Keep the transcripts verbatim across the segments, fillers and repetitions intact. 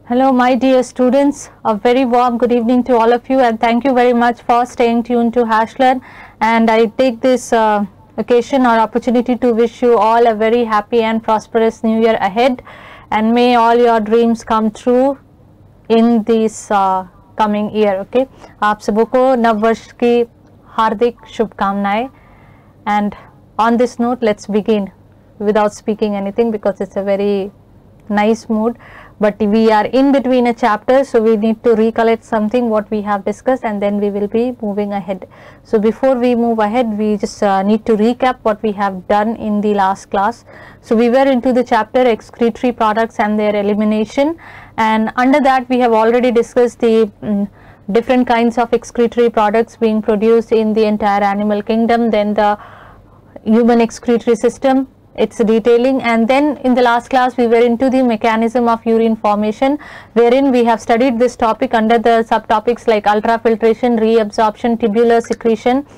Hello my dear students, a very warm good evening to all of you, and thank you very much for staying tuned to HashLearn. And I take this uh, occasion or opportunity to wish you all a very happy and prosperous new year ahead, and may all your dreams come true in this uh, coming year. Okay, आप सबों को नव वर्ष की हार्दिक शुभकामनाएं. And on this note, let's begin without speaking anything because it's a very nice mood. But we are in between a chapter, so we need to recollect something what we have discussed, and then we will be moving ahead. So before we move ahead, we just uh, need to recap what we have done in the last class. So we were into the chapter excretory products and their elimination, and under that we have already discussed the um, different kinds of excretory products being produced in the entire animal kingdom, then the human excretory system, its detailing, and then in the last class we were into the mechanism of urine formation, wherein we have studied this topic under the subtopics like ultrafiltration, reabsorption, tubular secretion,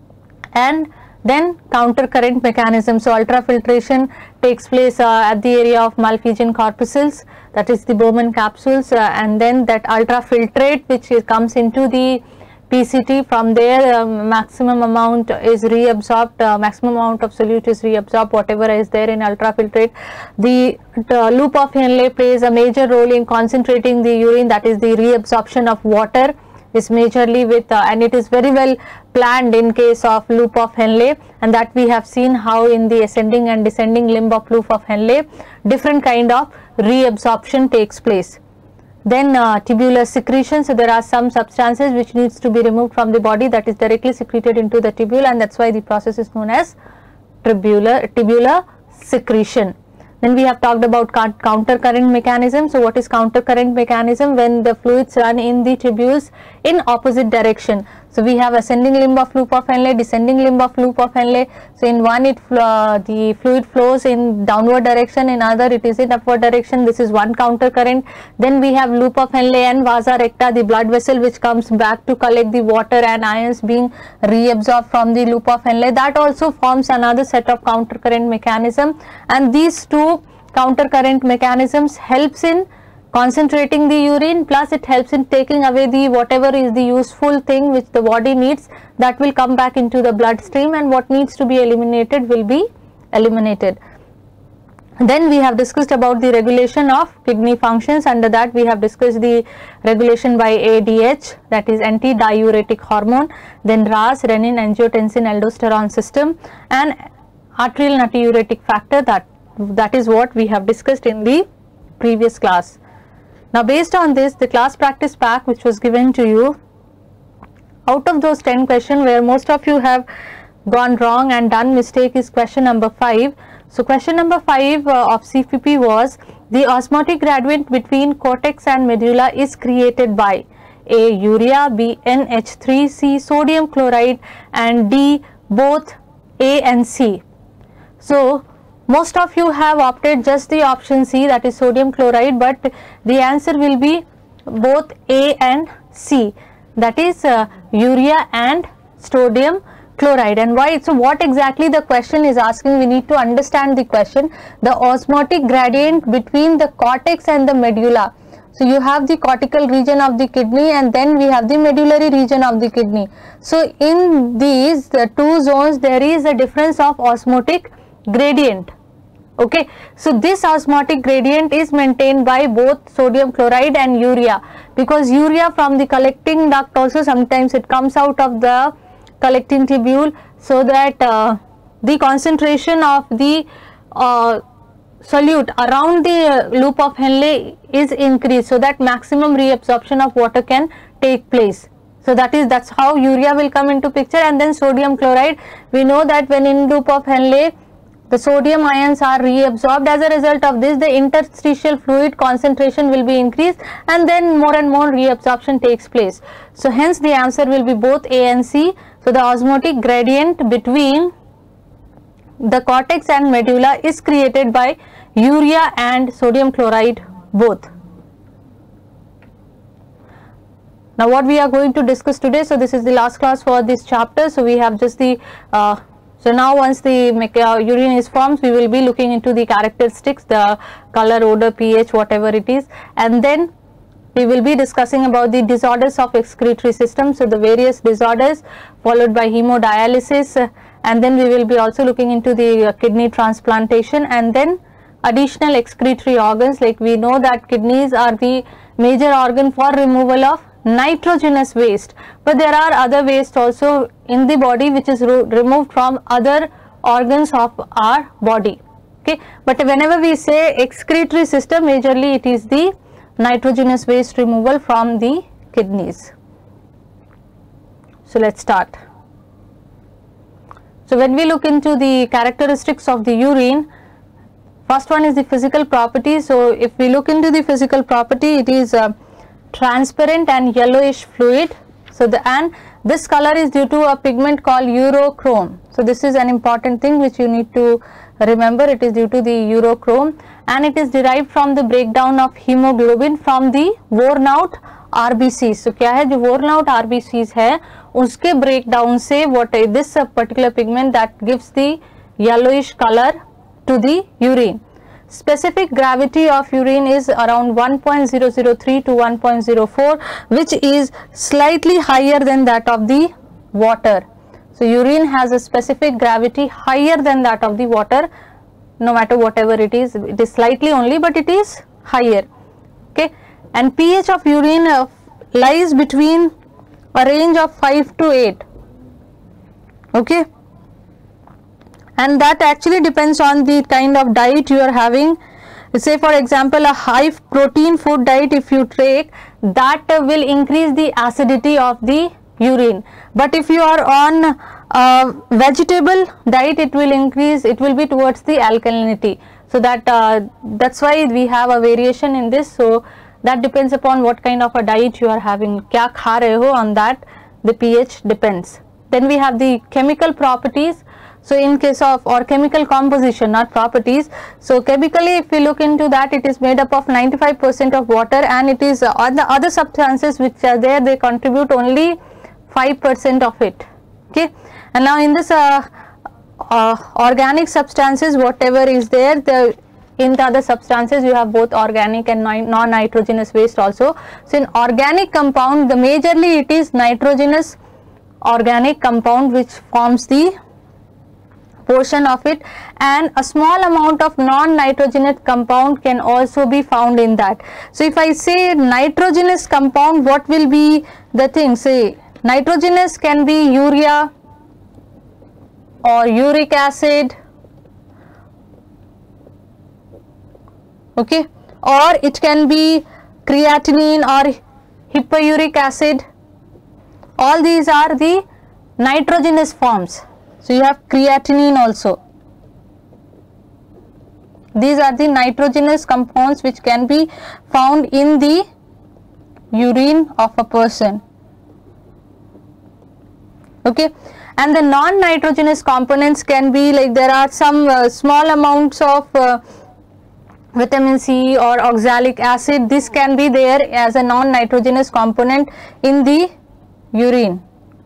and then counter current mechanism. So ultrafiltration takes place uh, at the area of Malpighian corpuscles, that is the Bowman capsules, uh, and then that ultrafiltrate which is, comes into the P C T. From there uh, maximum amount is reabsorbed, uh, maximum amount of solute is reabsorbed, whatever is there in ultrafiltrate. The, the loop of Henle plays a major role in concentrating the urine, that is the reabsorption of water is majorly with uh, and it is very well planned in case of loop of Henle, and that we have seen how in the ascending and descending limb of loop of Henle different kind of reabsorption takes place. Then uh, tubular secretion, so there are some substances which needs to be removed from the body that is directly secreted into the tubule, and that's why the process is known as tubular tubular secretion. Then we have talked about counter current mechanism. So what is counter current mechanism? When the fluids run in the tubules in opposite direction. So we have ascending limb of loop of Henle, descending limb of loop of Henle. So in one it uh, the fluid flows in downward direction, in other it is in upward direction. This is one counter current. Then we have loop of Henle and vasa recta, the blood vessel which comes back to collect the water and ions being reabsorbed from the loop of Henle. That also forms another set of counter current mechanism, and these two counter current mechanisms helps in concentrating the urine, plus it helps in taking away the whatever is the useful thing which the body needs, that will come back into the bloodstream, and what needs to be eliminated will be eliminated. Then we have discussed about the regulation of kidney functions. Under that we have discussed the regulation by A D H, that is anti-diuretic hormone, then R A S, renin, angiotensin, aldosterone system, and arterial natriuretic factor. That that is what we have discussed in the previous class. Now based on this, the class practice pack which was given to you, out of those ten questions where most of you have gone wrong and done mistake is question number five. So question number five uh, of C P P was, the osmotic gradient between cortex and medulla is created by A, urea, B, N H three, C, sodium chloride, and D, both A and C. So most of you have opted just the option C, that is sodium chloride, but the answer will be both A and C, that is uh, urea and sodium chloride. And why? So what exactly the question is asking, we need to understand the question. The osmotic gradient between the cortex and the medulla. So you have the cortical region of the kidney, and then we have the medullary region of the kidney. So in these the two zones there is a difference of osmotic gradient. Okay, so this osmotic gradient is maintained by both sodium chloride and urea, because urea from the collecting duct also sometimes it comes out of the collecting tubule, so that uh, the concentration of the uh, solute around the uh, loop of Henle is increased, so that maximum reabsorption of water can take place. So that is that's how urea will come into picture. And then sodium chloride, we know that when in loop of Henle the sodium ions are reabsorbed, as a result of this the interstitial fluid concentration will be increased, and then more and more reabsorption takes place. So hence the answer will be both A and C. So the osmotic gradient between the cortex and medulla is created by urea and sodium chloride both. Now what we are going to discuss today, so this is the last class for this chapter, so we have just the uh, So now once the uh, urine is formed, we will be looking into the characteristics, the color, odor, pH, whatever it is, and then we will be discussing about the disorders of excretory system. So the various disorders, followed by hemodialysis, uh, and then we will be also looking into the uh, kidney transplantation, and then additional excretory organs. Like we know that kidneys are the major organ for removal of nitrogenous waste, but there are other waste also in the body which is removed from other organs of our body. Okay, but whenever we say excretory system, majorly it is the nitrogenous waste removal from the kidneys. So let's start. So when we look into the characteristics of the urine, first one is the physical property. So if we look into the physical property, it is uh, transparent and yellowish fluid. So the and this color is due to a pigment called urochrome. So this is an important thing which you need to remember. It is due to the urochrome, and it is derived from the breakdown of hemoglobin from the worn out R B Cs. So क्या है, जो worn out R B Cs है उसके breakdown से what is this particular pigment that gives the yellowish color to the urine. Specific gravity of urine is around one point zero zero three to one point zero four, which is slightly higher than that of the water. So urine has a specific gravity higher than that of the water, no matter whatever it is, it is slightly only, but it is higher. Okay, and pH of urine uh, lies between a range of five to eight. Okay, and that actually depends on the kind of diet you are having. Say for example, a high protein food diet if you take, that uh, will increase the acidity of the urine, but if you are on uh, vegetable diet, it will increase, it will be towards the alkalinity. So that uh, that's why we have a variation in this. So that depends upon what kind of a diet you are having, kya kha rahe ho, on that the pH depends. Then we have the chemical properties. So in case of, or chemical composition, not properties. So chemically if we look into that, it is made up of ninety-five percent of water, and it is uh, the other substances which are there, they contribute only five percent of it. Okay, and now in this uh, uh, organic substances, whatever is there, the in the other substances you have both organic and non-nitrogenous waste also. So in organic compound, the majorly it is nitrogenous organic compound which forms the portion of it, and a small amount of non-nitrogenous compound can also be found in that. So if I say nitrogenous compound, what will be the thing? Say nitrogenous can be urea or uric acid, okay, or it can be creatinine or hypouric acid. All these are the nitrogenous forms. So you have creatinine also. These are the nitrogenous compounds which can be found in the urine of a person. Okay, and the non-nitrogenous components can be like, there are some uh, small amounts of uh, vitamin C or oxalic acid. This can be there as a non-nitrogenous component in the urine.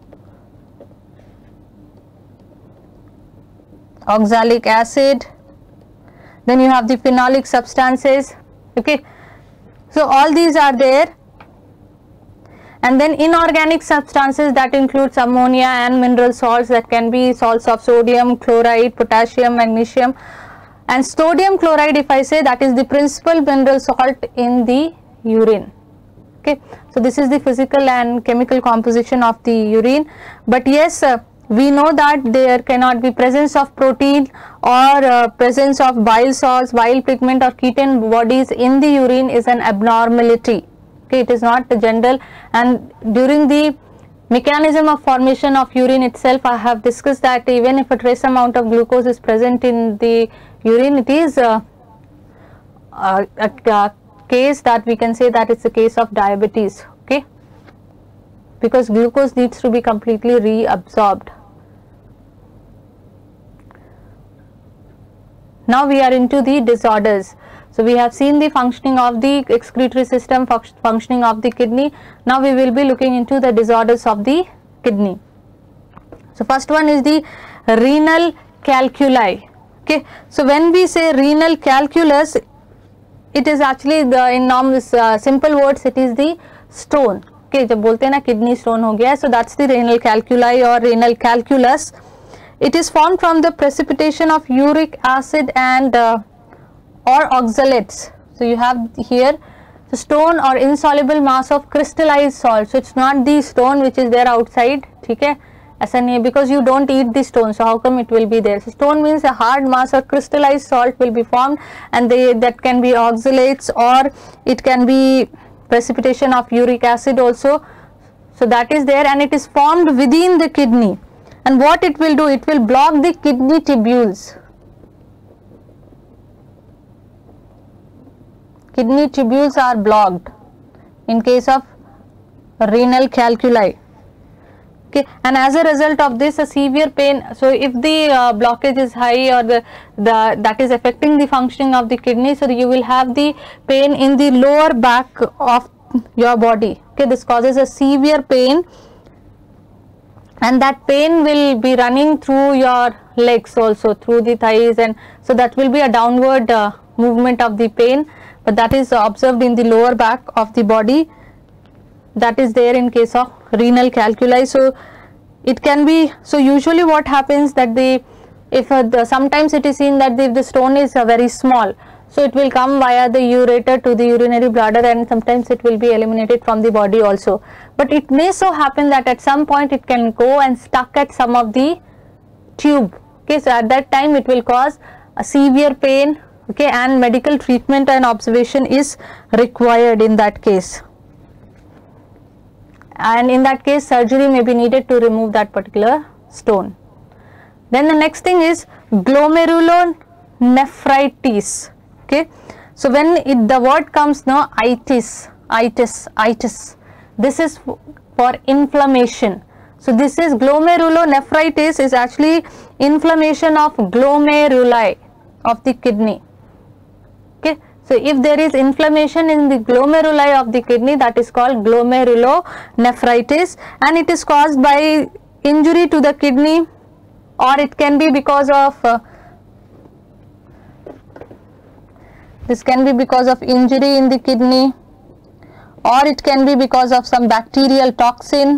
Oxalic acid, then you have the phenolic substances. Okay, so all these are there, and then inorganic substances that includes ammonia and mineral salts, that can be salts of sodium, chloride, potassium, magnesium, and sodium chloride, if I say, that is the principal mineral salt in the urine. Okay, so this is the physical and chemical composition of the urine. But yes, uh, we know that there cannot be presence of protein or uh, presence of bile salts, bile pigment or ketone bodies in the urine is an abnormality. Okay, it is not general, and during the mechanism of formation of urine itself, I have discussed that even if a trace amount of glucose is present in the urine, it is uh, a, a, a case that we can say that it's a case of diabetes. Okay, because glucose needs to be completely reabsorbed. Now we are into the disorders. So we have seen the functioning of the excretory system, functioning of the kidney. Now we will be looking into the disorders of the kidney. So first one is the renal calculi. Okay, so when we say renal calculus, it is actually the in normal uh, simple words it is the stone. Okay, जब बोलते हैं ना kidney stone हो गया, so that's the renal calculi or renal calculus. It is formed from the precipitation of uric acid and uh, or oxalates. So you have here the stone or insoluble mass of crystallized salt. So it's not the stone which is there outside. ठीक है, ऐसा नहीं है, because you don't eat the stone, so how come it will be there? So stone means a hard mass or crystallized salt will be formed, and they that can be oxalates or it can be precipitation of uric acid also. So that is there, and it is formed within the kidney. And what it will do, it will block the kidney tubules. Kidney tubules are blocked in case of renal calculi. Okay, and as a result of this, a severe pain. So if the uh, blockage is high or the, the that is affecting the functioning of the kidney, so you will have the pain in the lower back of your body. Okay, this causes a severe pain, and that pain will be running through your legs also, through the thighs, and so that will be a downward uh, movement of the pain, but that is observed in the lower back of the body. That is there in case of renal calculi. So it can be, so usually what happens that the if uh, the, sometimes it is seen that the, the stone is uh, very small, so it will come via the ureter to the urinary bladder, and sometimes it will be eliminated from the body also. But it may so happen that at some point it can go and stuck at some of the tube. Okay, so at that time it will cause a severe pain. Okay, and medical treatment and observation is required in that case. And in that case surgery may be needed to remove that particular stone. Then the next thing is glomerulonephritis. Okay, so when it, the word comes now, itis, itis, itis, this is for inflammation. So this is glomerulonephritis is actually inflammation of glomeruli of the kidney. Okay, so if there is inflammation in the glomeruli of the kidney, that is called glomerulonephritis, and it is caused by injury to the kidney, or it can be because of uh, this can be because of injury in the kidney, or it can be because of some bacterial toxin,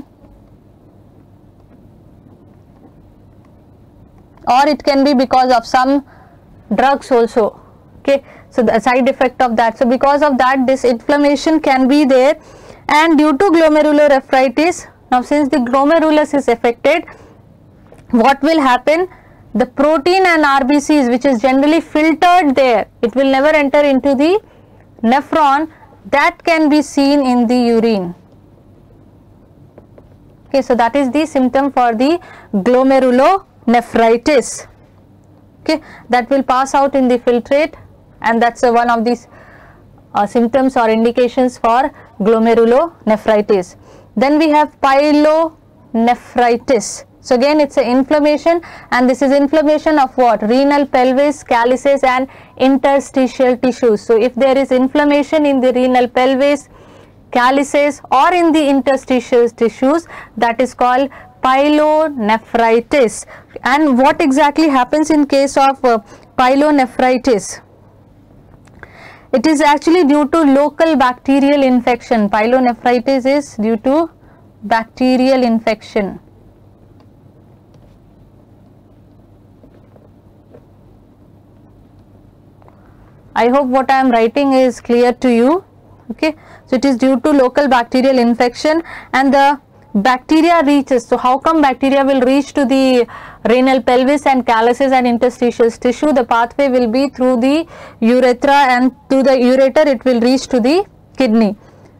or it can be because of some drugs also. Okay, so the side effect of that. So because of that, this inflammation can be there, and due to glomerulonephritis, now since the glomerulus is affected, what will happen? The protein and R B Cs, which is generally filtered there, it will never enter into the nephron, that can be seen in the urine. Okay, so that is the symptom for the glomerulonephritis. Okay, that will pass out in the filtrate, and that's uh, one of these uh, symptoms or indications for glomerulonephritis. Then we have pyelonephritis. So again it's an inflammation, and this is inflammation of what? Renal pelvis, calyces and interstitial tissues. So if there is inflammation in the renal pelvis, calyces or in the interstitial tissues, that is called pyelonephritis. And what exactly happens in case of uh, pyelonephritis? It is actually due to local bacterial infection. Pyelonephritis is due to bacterial infection. I hope what I am writing is clear to you. Okay, so it is due to local bacterial infection, and the bacteria reaches. So how come bacteria will reach to the renal pelvis and calyces and interstitial tissue? The pathway will be through the urethra, and through the ureter it will reach to the kidney.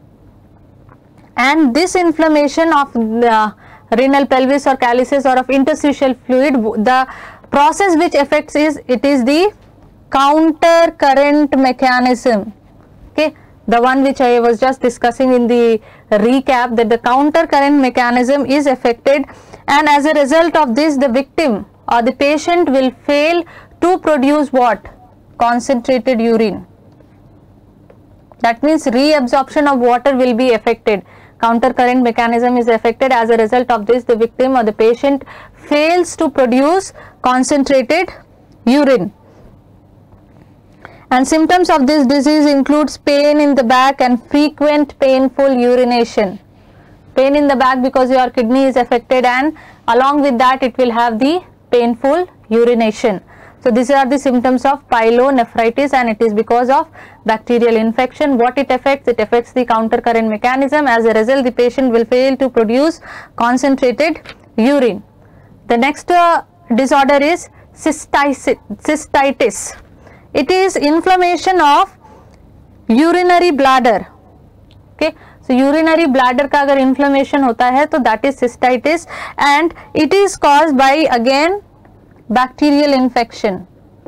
And this inflammation of the renal pelvis or calyces or of interstitial fluid, the process which affects is, it is the counter current mechanism. Okay, the one which I was just discussing in the recap, that the counter current mechanism is affected, and as a result of this, the victim or the patient will fail to produce what? Concentrated urine. That means reabsorption of water will be affected. Counter current mechanism is affected. As a result of this, the victim or the patient fails to produce concentrated urine. And symptoms of this disease includes pain in the back and frequent painful urination. Pain in the back because your kidney is affected, and along with that it will have the painful urination. So these are the symptoms of pyelonephritis, and it is because of bacterial infection. What it affects? It affects the counter current mechanism. As a result, the patient will fail to produce concentrated urine. The next uh, disorder is cystitis. cystitis. It is inflammation of urinary bladder. Okay, so urinary bladder का अगर inflammation होता है तो that is cystitis, and it is caused by again bacterial infection.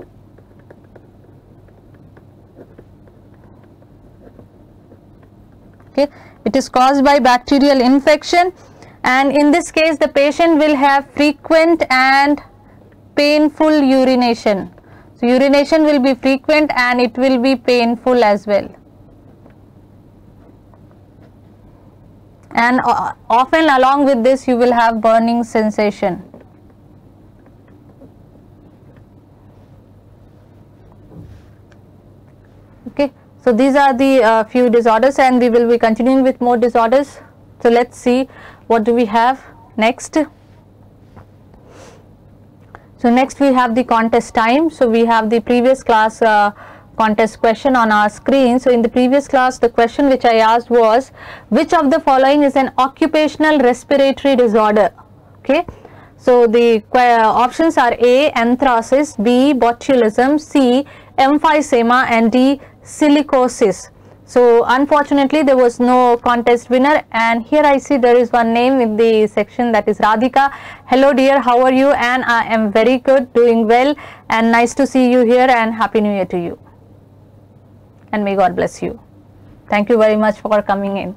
Okay, it is caused by bacterial infection, and in this case the patient will have frequent and painful urination. So urination will be frequent and it will be painful as well, and uh, often along with this you will have burning sensation. Okay, so these are the uh, few disorders, and we will be continuing with more disorders. So let's see what do we have next. So next we have the contest time. So we have the previous class uh, contest question on our screen. So in the previous class the question which I asked was, which of the following is an occupational respiratory disorder? Okay, so the uh, options are A, anthracis, B, botulism, C, emphysema, and D, silicosis. So unfortunately there was no contest winner, and here I see there is one name in the section, that is Radhika. Hello dear, how are you? And I am very good, doing well, and nice to see you here, and happy new year to you, and may God bless you. Thank you very much for coming in.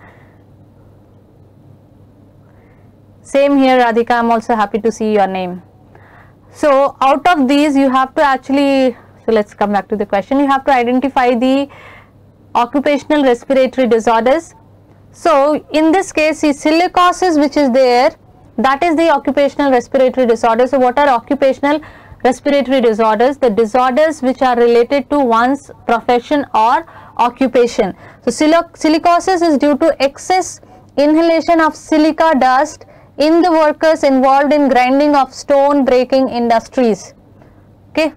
Same here Radhika, I am also happy to see your name. So out of these you have to actually, so let's come back to the question, you have to identify the occupational respiratory disorders. So in this case, see, silicosis which is there, that is the occupational respiratory disorder. So what are occupational respiratory disorders? The disorders which are related to one's profession or occupation. So silicosis is due to excess inhalation of silica dust in the workers involved in grinding of stone breaking industries. Okay.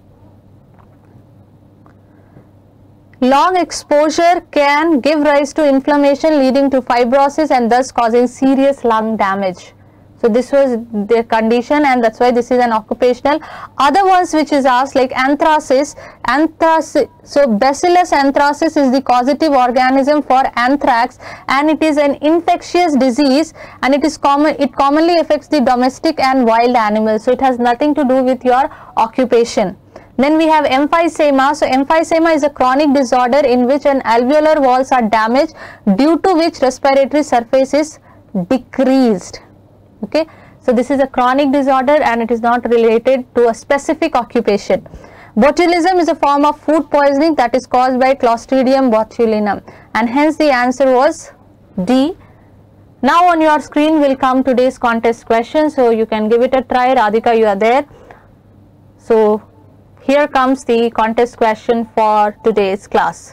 Long exposure can give rise to inflammation leading to fibrosis and thus causing serious lung damage. So this was the condition, and that's why this is an occupational. Other ones which is asked, like anthracis, anthracis, so Bacillus anthracis is the causative organism for anthrax, and it is an infectious disease, and it is common, it commonly affects the domestic and wild animals. So it has nothing to do with your occupation. Then we have emphysema. So emphysema is a chronic disorder in which an alveolar walls are damaged, due to which respiratory surface is decreased. Okay, so this is a chronic disorder and it is not related to a specific occupation. Botulism is a form of food poisoning that is caused by Clostridium botulinum, and hence the answer was D. Now on your screen will come today's contest question, so you can give it a try. Radhika, you are there. So here comes the contest question for today's class.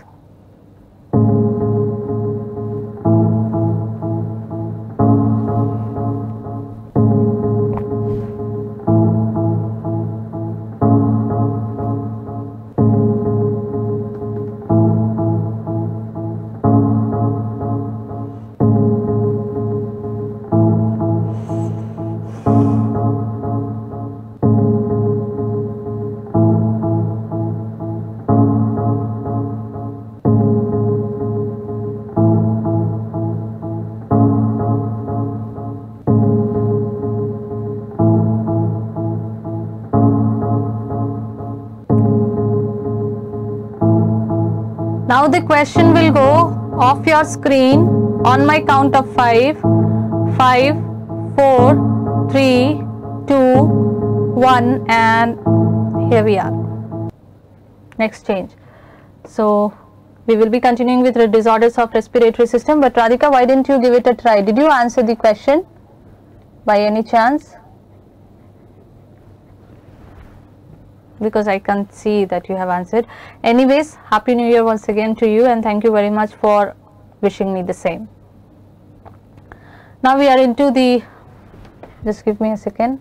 Now the question will go off your screen on my count of five, five, four, three, two, one, and here we are. Next change. So we will be continuing with the disorders of respiratory system, but Radhika, why didn't you give it a try? Did you answer the question by any chance? because I can't see that you have answered. Anyways, Happy New Year once again to you, and thank you very much for wishing me the same. Now we are into the, just give me a second.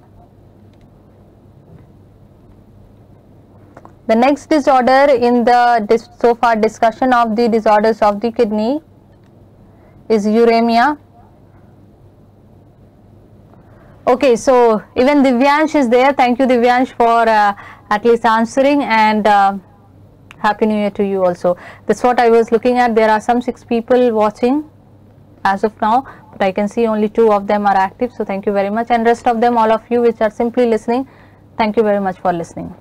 The next disorder in the dis so far discussion of the disorders of the kidney is uremia. Okay, so even Divyansh is there. Thank you, Divyansh, for uh, at least answering, and uh, Happy New Year to you also. That's what I was looking at. There are some six people watching as of now, but I can see only two of them are active. So thank you very much, and rest of them, all of you which are simply listening, thank you very much for listening.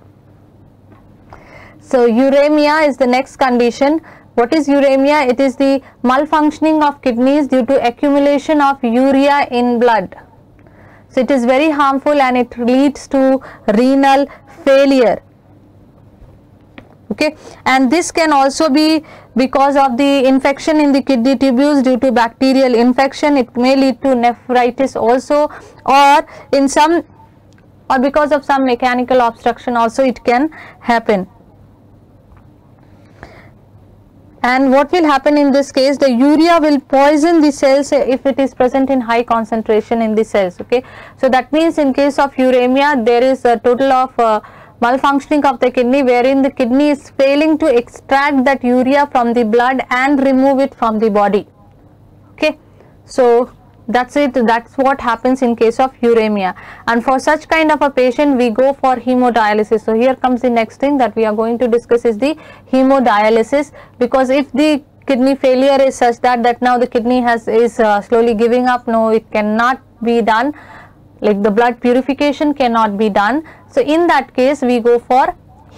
So uremia is the next condition. What is uremia? It is the malfunctioning of kidneys due to accumulation of urea in blood. So it is very harmful and it leads to renal failure. Okay, and this can also be because of the infection in the kidney tubules due to bacterial infection. It may lead to nephritis also, or in some, or because of some mechanical obstruction also it can happen. And what will happen in this case? The urea will poison the cells if it is present in high concentration in the cells. Okay, so that means in case of uremia, there is a total of uh, malfunctioning of the kidney, wherein the kidney is failing to extract that urea from the blood and remove it from the body. Okay, so that's it. That's what happens in case of uremia, and for such kind of a patient we go for hemodialysis. So here comes the next thing that we are going to discuss is the hemodialysis, because if the kidney failure is such that that now the kidney has is uh, slowly giving up, no, it cannot be done, like the blood purification cannot be done. So in that case we go for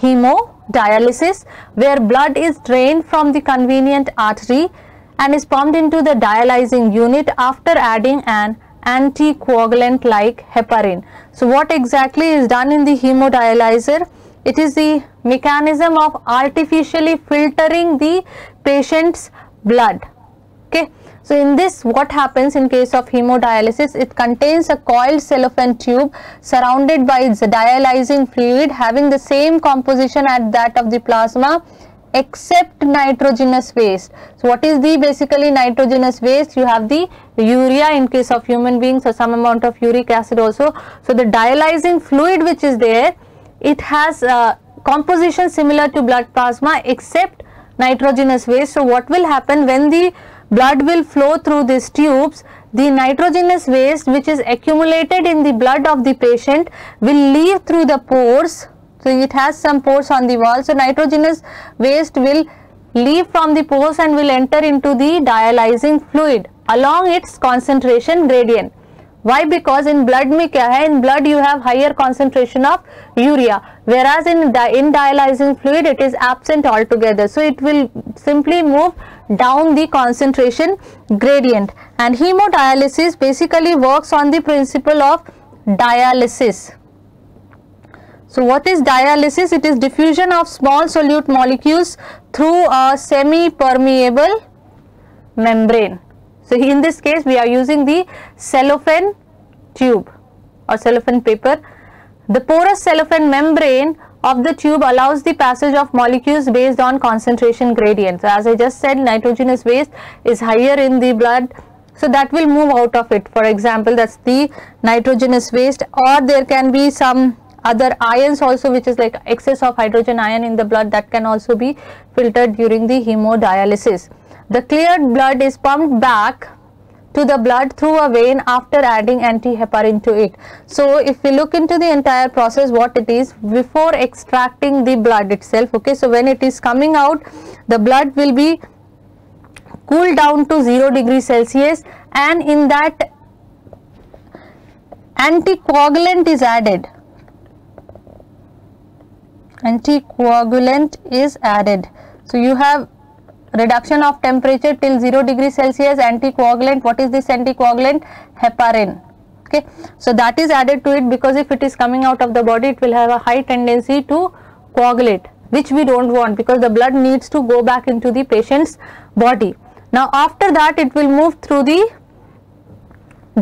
hemodialysis, where blood is drained from the convenient artery and is pumped into the dialyzing unit after adding an anticoagulant like heparin. So what exactly is done in the hemodialyzer? It is the mechanism of artificially filtering the patient's blood. Okay, so in this, what happens in case of hemodialysis? It contains a coiled cellophane tube surrounded by its dialyzing fluid having the same composition as that of the plasma, except nitrogenous waste. So what is the basically nitrogenous waste? You have the urea in case of human beings, or some amount of uric acid also. So the dialyzing fluid which is there, it has uh, composition similar to blood plasma except nitrogenous waste. So what will happen when the blood will flow through these tubes? The nitrogenous waste which is accumulated in the blood of the patient will leave through the pores. So it has some pores on the wall. So nitrogenous waste will leave from the pores and will enter into the dialyzing fluid along its concentration gradient. Why? Because in blood mein kya hai? In blood you have higher concentration of urea, whereas in di in dialyzing fluid it is absent altogether. So it will simply move down the concentration gradient. And hemodialysis basically works on the principle of dialysis. So what is dialysis? It is diffusion of small solute molecules through a semi-permeable membrane. So in this case we are using the cellophane tube or cellophane paper. The porous cellophane membrane of the tube allows the passage of molecules based on concentration gradient. So as I just said, nitrogenous waste is higher in the blood, so that will move out of it. For example, that's the nitrogenous waste, or there can be some other ions also, which is like excess of hydrogen ion in the blood, that can also be filtered during the hemodialysis. The cleared blood is pumped back to the blood through a vein after adding antiheparin to it. So if we look into the entire process, what it is before extracting the blood itself, okay, so when it is coming out, the blood will be cooled down to zero degrees Celsius, and in that anticoagulant is added. Anticoagulant is added. So you have reduction of temperature till zero degrees Celsius, anticoagulant. What is this anticoagulant? Heparin. Okay, so that is added to it, because if it is coming out of the body, it will have a high tendency to coagulate, which we don't want, because the blood needs to go back into the patient's body. Now after that, it will move through the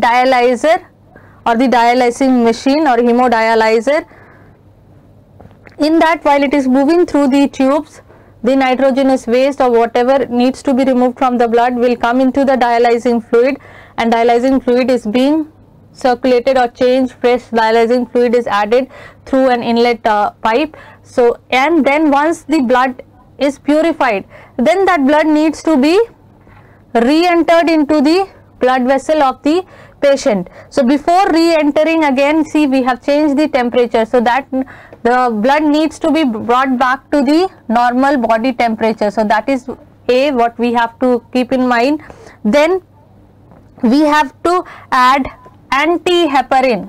dialyzer or the dialysing machine or hemodialyzer, In that, while it is moving through the tubes, the nitrogenous waste or whatever needs to be removed from the blood will come into the dialyzing fluid, and dialyzing fluid is being circulated or changed. Fresh dialyzing fluid is added through an inlet uh, pipe. So, and then once the blood is purified, then that blood needs to be re-entered into the blood vessel of the patient. So, before re-entering again, see, we have changed the temperature, so that the blood needs to be brought back to the normal body temperature. So, that is A, what we have to keep in mind. Then we have to add anti-heparin,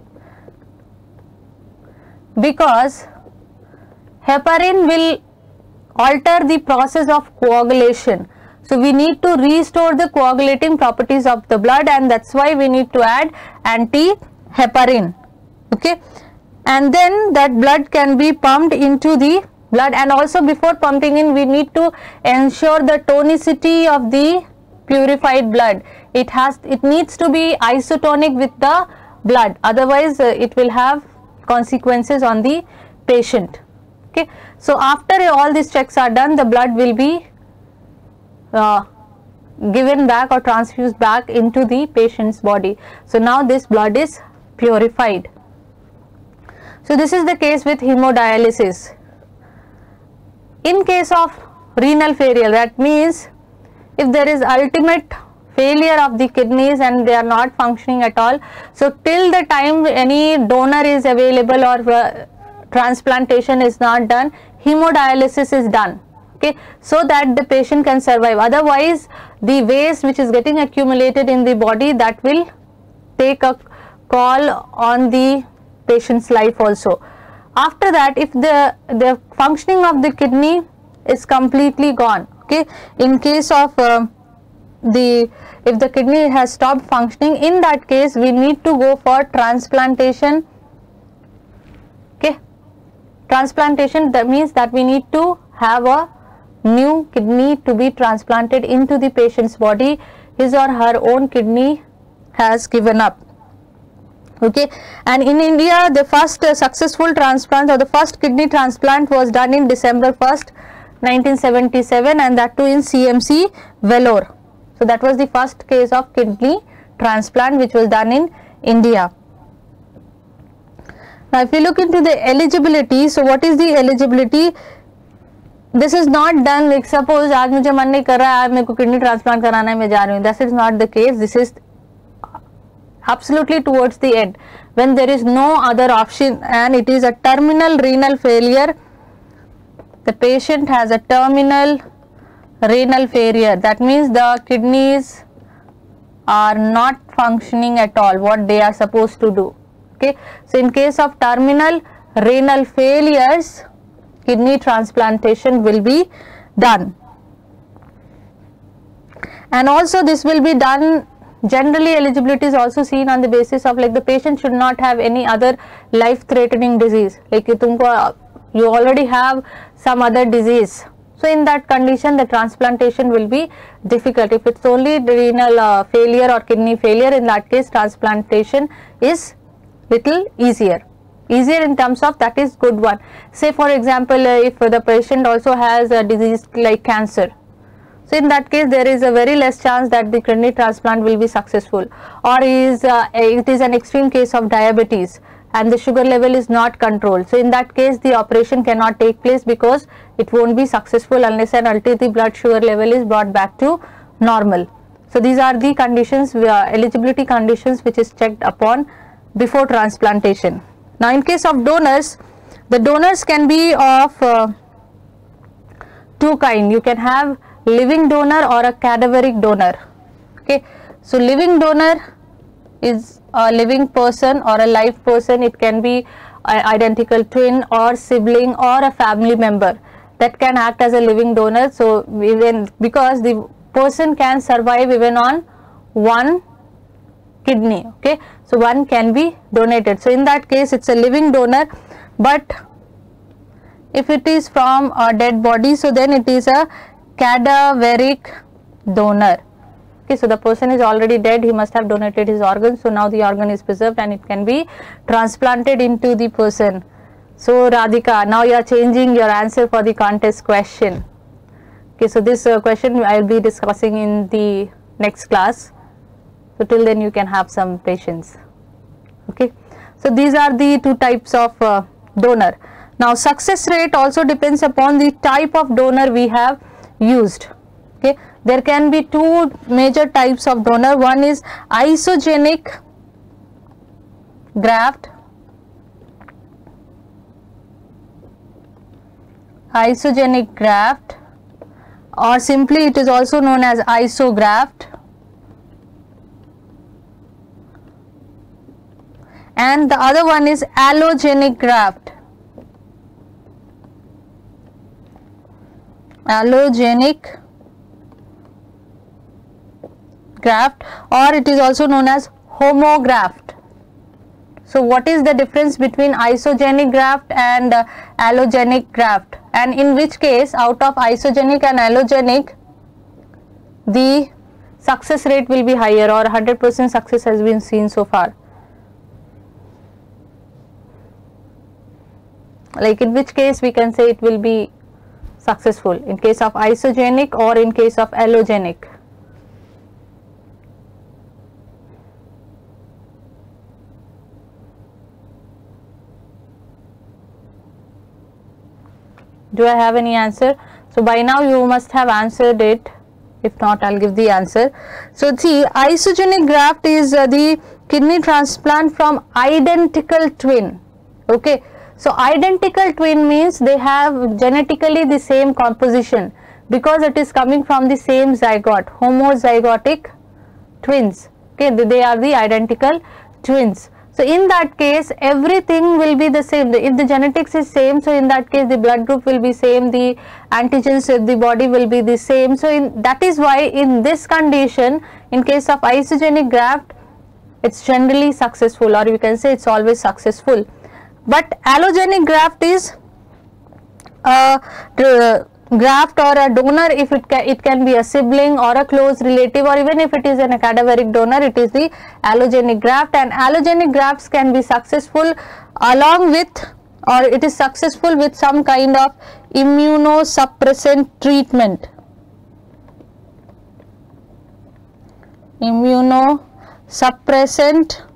because heparin will alter the process of coagulation. So, we need to restore the coagulating properties of the blood, and that is why we need to add anti-heparin. Okay. And then that blood can be pumped into the blood, and also before pumping in, we need to ensure the tonicity of the purified blood. It has, it needs to be isotonic with the blood, otherwise uh, it will have consequences on the patient. Okay. So, after all these checks are done, the blood will be uh, given back or transfused back into the patient's body. So, now this blood is purified. So, this is the case with hemodialysis. In case of renal failure, that means if there is ultimate failure of the kidneys and they are not functioning at all, so till the time any donor is available or uh, transplantation is not done, hemodialysis is done. Okay, so that the patient can survive. Otherwise, the waste which is getting accumulated in the body, that will take a call on the patient's life also. After that, if the the functioning of the kidney is completely gone, okay, in case of uh, the if the kidney has stopped functioning, in that case we need to go for transplantation. Okay, transplantation, that means that we need to have a new kidney to be transplanted into the patient's body. His or her own kidney has given up. Okay, and in India, the first uh, successful transplant or the first kidney transplant was done in December first, nineteen seventy-seven, and that too in C M C Vellore. So, that was the first case of kidney transplant which was done in India. Now, if you look into the eligibility, so what is the eligibility? This is not done like suppose आज मुझे मन नहीं कर रहा है, आज मेरे को किडनी ट्रांसप्लांट कराना है, मैं जा रही हूँ. That is not the case. This is absolutely towards the end, when there is no other option and it is a terminal renal failure. The patient has a terminal renal failure, that means the kidneys are not functioning at all what they are supposed to do. Okay, so in case of terminal renal failures, kidney transplantation will be done, and also this will be done. Generally, eligibility is also seen on the basis of like the patient should not have any other life threatening disease, like tumko, you already have some other disease. So, in that condition the transplantation will be difficult. If it is only renal uh, failure or kidney failure, in that case transplantation is little easier. Easier in terms of that is good one. Say for example, uh, if the patient also has a disease like cancer, so in that case there is a very less chance that the kidney transplant will be successful, or is uh, it is an extreme case of diabetes and the sugar level is not controlled. So, in that case the operation cannot take place because it won't be successful unless and until the blood sugar level is brought back to normal. So, these are the conditions, uh, eligibility conditions which is checked upon before transplantation. Now, in case of donors, the donors can be of uh, two kind. You can have living donor or a cadaveric donor. Okay, so living donor is a living person or a live person. It can be an identical twin or sibling or a family member that can act as a living donor. So, even because the person can survive even on one kidney. Okay, so one can be donated. So, in that case it is a living donor, but if it is from a dead body, so then it is a cadaveric donor. Okay, so the person is already dead, he must have donated his organs, so now the organ is preserved and it can be transplanted into the person. So Radhika, now you are changing your answer for the contest question. Okay, so this uh, question I will be discussing in the next class. So till then you can have some patience. Okay, so these are the two types of uh, donor. Now success rate also depends upon the type of donor we have used. Okay, there can be two major types of donor. One is isogenic graft, isogenic graft, or simply it is also known as isograft, and the other one is allogenic graft. Allogenic graft, or it is also known as homograft. So what is the difference between isogenic graft and uh, allogenic graft, and in which case out of isogenic and allogenic the success rate will be higher, or one hundred percent success has been seen so far? Like in which case we can say it will be successful, in case of isogenic or in case of allogenic? Do I have any answer? So by now you must have answered it. If not, I'll give the answer. So see, isogenic graft is uh, the kidney transplant from identical twin. Okay, so identical twin means they have genetically the same composition, because it is coming from the same zygote, homozygotic twins. Okay, they are the identical twins. So in that case everything will be the same. If the genetics is same, so in that case the blood group will be same, the antigens of the body will be the same. So in, that is why in this condition, in case of isogenic graft, it's generally successful, or you can say it's always successful. But allogenic graft is a graft or a donor if it can, it can be a sibling or a close relative, or even if it is an cadaveric donor, it is the allogenic graft. And allogenic grafts can be successful along with, or it is successful with some kind of immunosuppressant treatment. Immunosuppressant.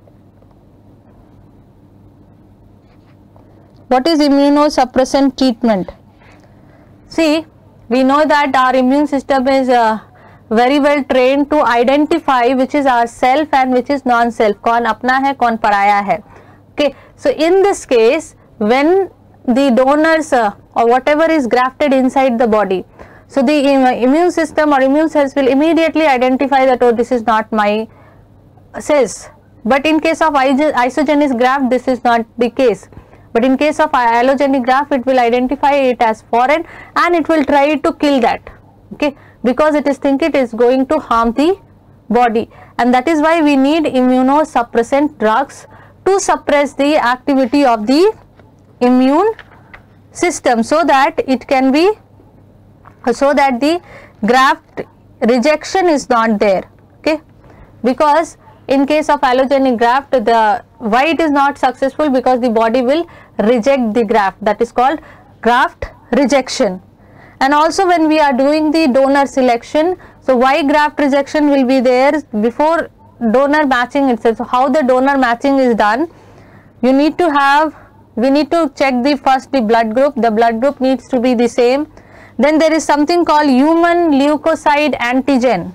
What is immunosuppressant treatment? See, we know that our immune system is uh, very well trained to identify which is our self and which is non-self, kaun apna hai, kaun paraya hai. Okay, so in this case, when the donors uh, or whatever is grafted inside the body, so the uh, immune system or immune cells will immediately identify that, oh, this is not my cells. But in case of isogenic graft, this is not the case. But in case of allogenic graft, it will identify it as foreign and it will try to kill that, okay, because it is think it is going to harm the body, and that is why we need immunosuppressant drugs to suppress the activity of the immune system, so that it can be, so that the graft rejection is not there. Okay, because in case of allogenic graft, the why it is not successful, because the body will reject the graft, that is called graft rejection. And also when we are doing the donor selection, so why graft rejection will be there before donor matching itself. So how the donor matching is done, you need to have, we need to check the first the blood group, the blood group needs to be the same. Then there is something called human leukocyte antigen,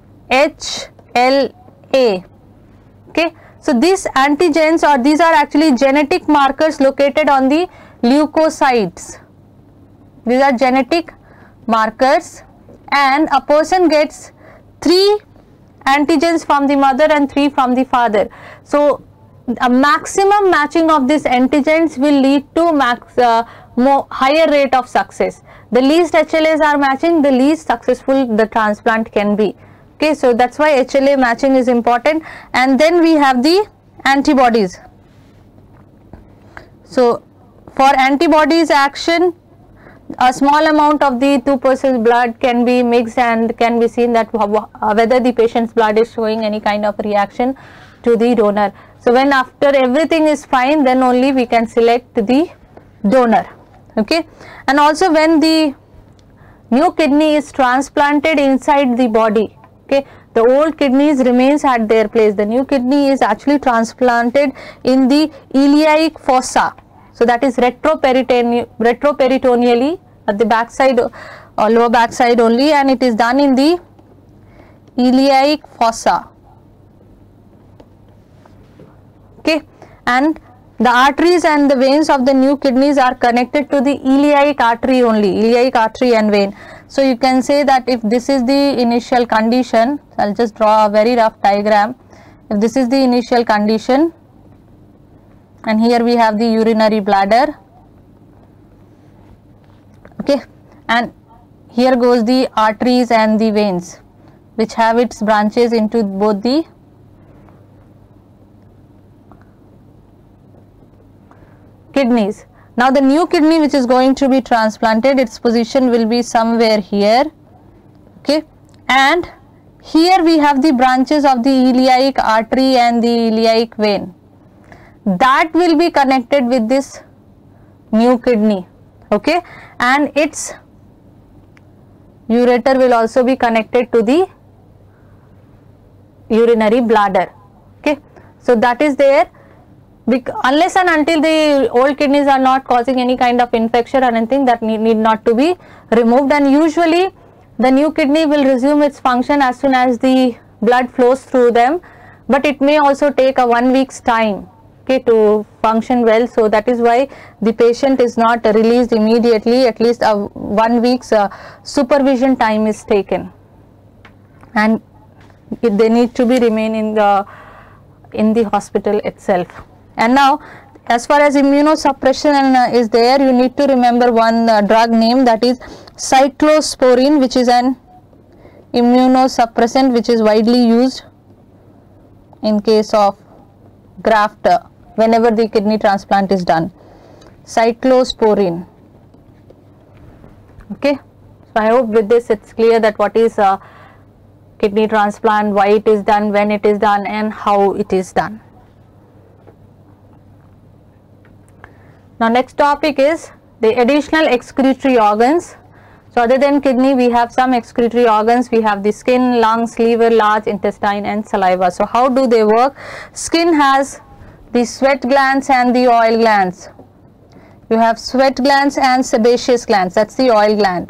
H L A. Okay, so these antigens, or these are actually genetic markers located on the leukocytes. These are genetic markers, and a person gets three antigens from the mother and three from the father. So a maximum matching of these antigens will lead to max uh, more higher rate of success. The least H L As are matching, the least successful the transplant can be. Okay, so that's why H L A matching is important. And then we have the antibodies. So for antibodies action, a small amount of the two persons blood can be mixed and can be seen that whether the patient's blood is showing any kind of reaction to the donor. So when after everything is fine, then only we can select the donor. Okay, and also when the new kidney is transplanted inside the body, okay, the old kidneys remains at their place. The new kidney is actually transplanted in the iliac fossa. So that is retroperitoneally, retroperitoneally at the back side or lower back side only, and it is done in the iliac fossa. Okay, and the arteries and the veins of the new kidneys are connected to the iliac artery only, iliac artery and vein. So you can say that if this is the initial condition, I'll just draw a very rough diagram. If this is the initial condition, and here we have the urinary bladder, okay, and here goes the arteries and the veins, which have its branches into both the kidneys. Now the new kidney which is going to be transplanted, its position will be somewhere here, okay, and here we have the branches of the iliac artery and the iliac vein that will be connected with this new kidney, okay, and its ureter will also be connected to the urinary bladder, okay. So that is there. Unless and until the old kidneys are not causing any kind of infection or anything, that need, need not to be removed, and usually the new kidney will resume its function as soon as the blood flows through them, but it may also take a one week's time, okay, to function well. So that is why the patient is not released immediately, at least a one week's uh, supervision time is taken, and it, they need to be remain in the in the hospital itself. And now as far as immunosuppression uh, is there, you need to remember one uh, drug name, that is cyclosporine, which is an immunosuppressant which is widely used in case of graft uh, whenever the kidney transplant is done. Cyclosporine. Okay, so I hope with this it's clear that what is uh, kidney transplant, why it is done, when it is done, and how it is done. Now next topic is the additional excretory organs. So other than kidney, we have some excretory organs. We have the skin, lungs, liver, large intestine, and saliva. So how do they work? Skin has the sweat glands and the oil glands. You have sweat glands and sebaceous glands, that's the oil gland.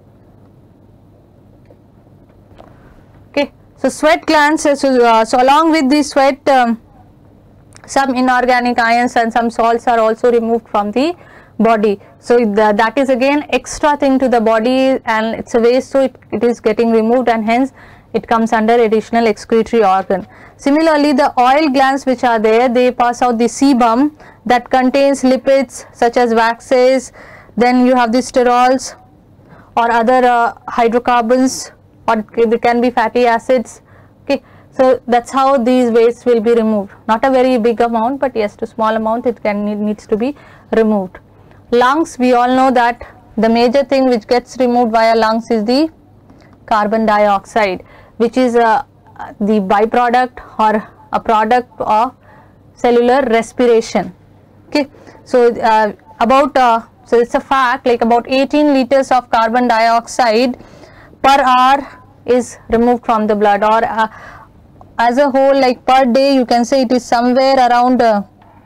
Okay, so sweat glands, so, uh, so along with the sweat, um, some inorganic ions and some salts are also removed from the body. So the, that is again extra thing to the body, and it's a waste, so it, it is getting removed, and hence it comes under additional excretory organ. Similarly, the oil glands which are there, they pass out the sebum that contains lipids such as waxes, then you have the sterols or other uh, hydrocarbons, or they can be fatty acids. Okay, so that's how these wastes will be removed. Not a very big amount, but yes, to small amount it can need, needs to be removed. Lungs, we all know that the major thing which gets removed via lungs is the carbon dioxide, which is a the byproduct or a product of cellular respiration. Okay, so uh, about uh, so it's a fact, like about eighteen liters of carbon dioxide per hour is removed from the blood, or uh, as a whole, like per day, you can say it is somewhere around uh,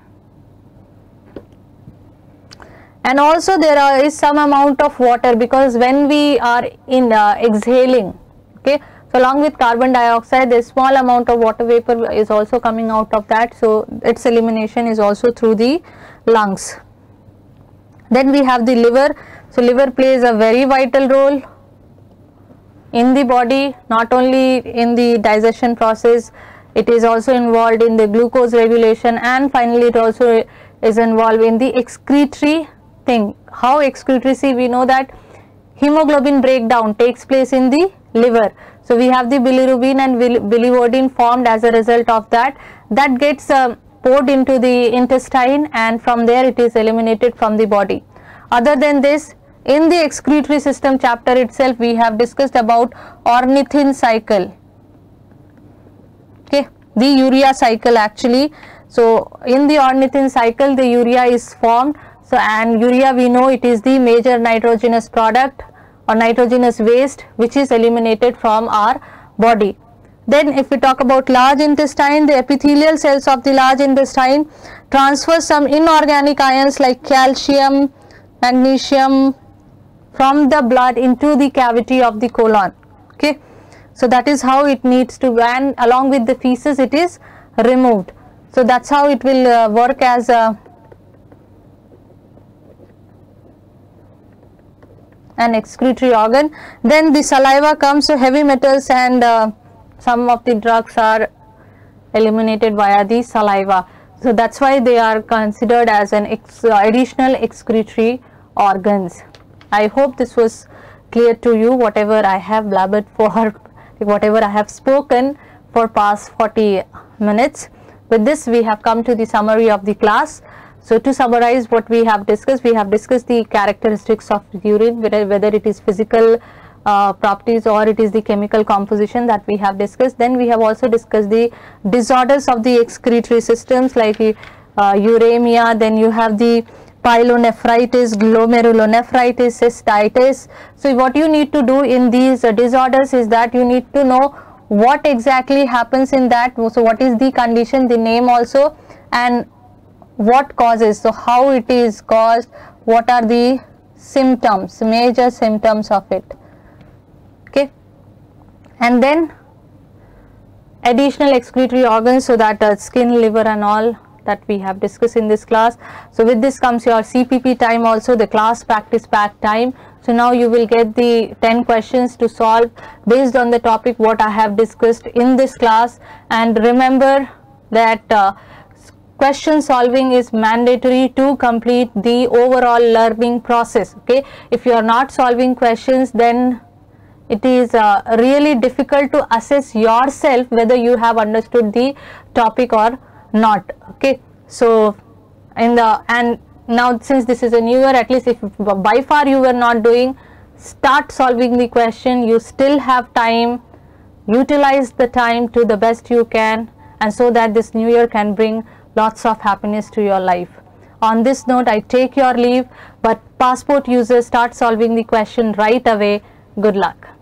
and also there are, is some amount of water, because when we are in uh, exhaling, okay, so along with carbon dioxide, a small amount of water vapor is also coming out of that, so its elimination is also through the lungs. Then we have the liver. So liver plays a very vital role in the body, not only in the digestion process, it is also involved in the glucose regulation, and finally it also is involved in the excretory thing. How excretory? See, we know that hemoglobin breakdown takes place in the liver. So we have the bilirubin and biliverdin formed as a result of that, that gets uh, poured into the intestine, and from there it is eliminated from the body. Other than this, in the excretory system chapter itself, we have discussed about ornithine cycle, okay, the urea cycle actually. So in the ornithine cycle, the urea is formed. So, and urea, we know it is the major nitrogenous product or nitrogenous waste which is eliminated from our body. Then if we talk about large intestine, the epithelial cells of the large intestine transfer some inorganic ions like calcium, magnesium from the blood into the cavity of the colon. Okay, so that is how it needs to, and along with the feces it is removed. So that's how it will uh, work as a an excretory organ. Then the saliva comes, so heavy metals and uh, some of the drugs are eliminated via the saliva. So that's why they are considered as an ex uh, additional excretory organs. I hope this was clear to you, whatever I have blabbered for, whatever I have spoken for past forty minutes. With this, we have come to the summary of the class. So to summarize what we have discussed, we have discussed the characteristics of urine, whether, whether it is physical uh, properties or it is the chemical composition that we have discussed. Then we have also discussed the disorders of the excretory systems like uh, uremia, then you have the pyelonephritis, glomerulonephritis, cystitis. So what you need to do in these uh, disorders is that you need to know what exactly happens in that. So what is the condition, the name also, and what causes, so how it is caused, what are the symptoms, major symptoms of it. Okay, and then additional excretory organs, so that uh, skin, liver and all that we have discussed in this class. So with this comes your C P P time, also the class practice pack time. So now you will get the ten questions to solve based on the topic what I have discussed in this class. And remember that uh, question solving is mandatory to complete the overall learning process. Okay, if you are not solving questions, then it is uh, really difficult to assess yourself whether you have understood the topic or not. Okay, so in the, and now since this is a new year, at least if by far you were not doing, start solving the question. You still have time, utilize the time to the best you can, and so that this new year can bring lots of happiness to your life. On this note, I take your leave, but passport users, start solving the question right away. Good luck.